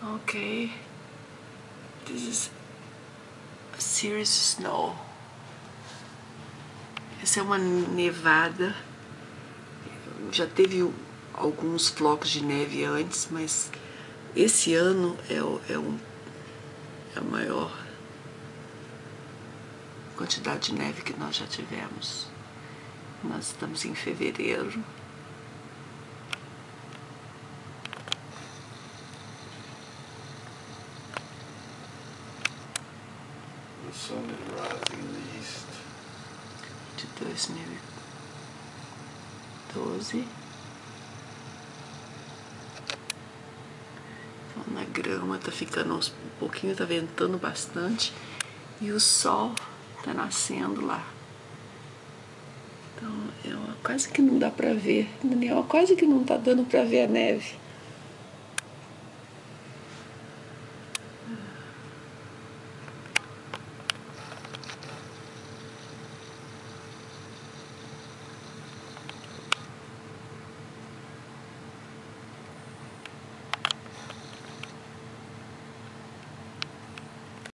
Okay, this is a serious snow. Essa é uma nevada. Já teve alguns flocos de neve antes, mas esse ano é a maior quantidade de neve que nós já tivemos. Nós estamos em fevereiro. The sun is rising in the east. De 2012. Então, na grama tá ficando um pouquinho, tá ventando bastante e o sol tá nascendo lá. Então, quase que não dá pra ver. Daniel, quase que não tá dando pra ver a neve.